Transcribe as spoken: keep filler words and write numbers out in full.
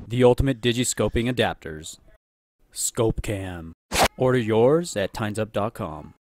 The ultimate digiscoping adapters. ScopeCam. Order yours at timesup dot com.